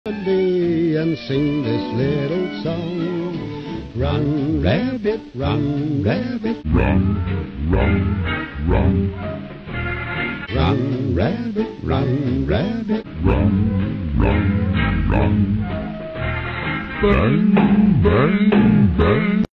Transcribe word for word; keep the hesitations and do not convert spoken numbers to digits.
And sing this little song. Run, rabbit, run, rabbit, Run, run, run, run, rabbit, run, rabbit. run, run, run. Bang, bang, bang.